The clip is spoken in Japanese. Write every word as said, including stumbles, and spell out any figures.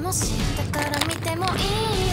しいだから見てもいい